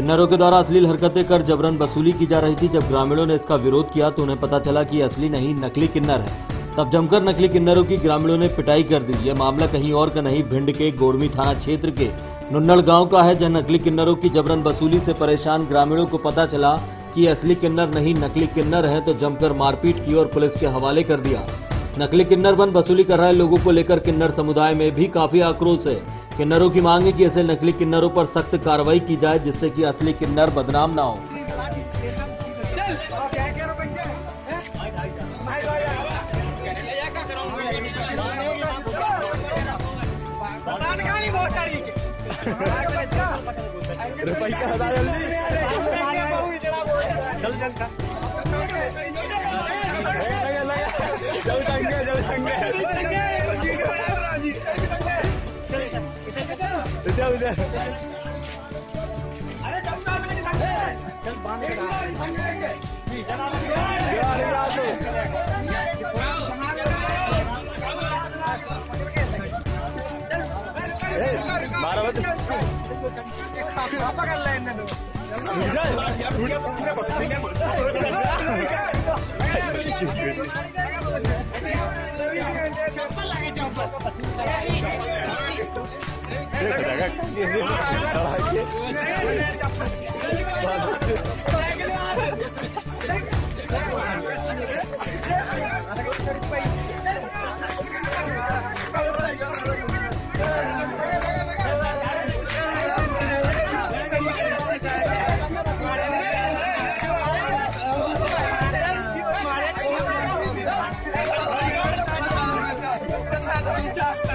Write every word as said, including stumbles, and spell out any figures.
किन्नरों के द्वारा अश्लील हरकतें कर जबरन वसूली की जा रही थी। जब ग्रामीणों ने इसका विरोध किया तो उन्हें पता चला कि असली नहीं नकली किन्नर है। तब जमकर नकली किन्नरों की ग्रामीणों ने पिटाई कर दी। यह मामला कहीं और का नहीं, भिंड के गोड़मी थाना क्षेत्र के नुन्नड़ गांव का है, जहां नकली किन्नरों की जबरन वसूली से परेशान ग्रामीणों को पता चला कि असली किन्नर नहीं नकली किन्नर है, तो जमकर मारपीट की और पुलिस के हवाले कर दिया। नकली किन्नर बन वसूली कर रहे लोगों को लेकर किन्नर समुदाय में भी काफी आक्रोश है। किन्नरों की मांग है कि ऐसे नकली किन्नरों पर सख्त कार्रवाई की जाए, जिससे कि असली किन्नर बदनाम ना हो। Just